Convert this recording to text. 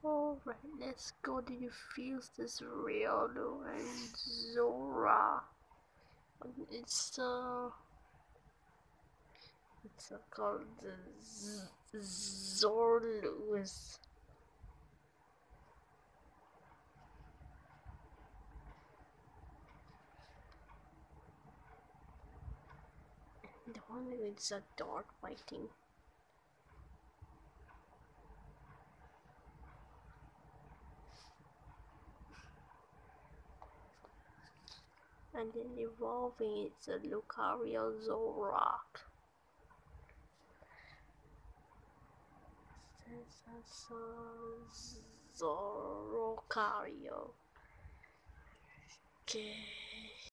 Alright, let's go. Do you feel this real and Zora? It's called the Zorlu. The one with a dog fighting. And then evolving, it's a Lucario Zoroc. Zorocario. Okay.